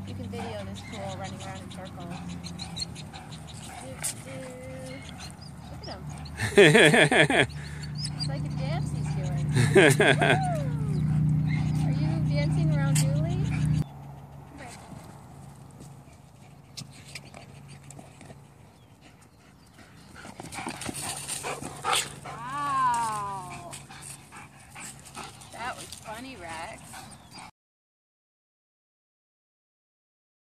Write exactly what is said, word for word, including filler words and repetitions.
You can video this pool running around in circles. Look at him. It's like a dance he's doing.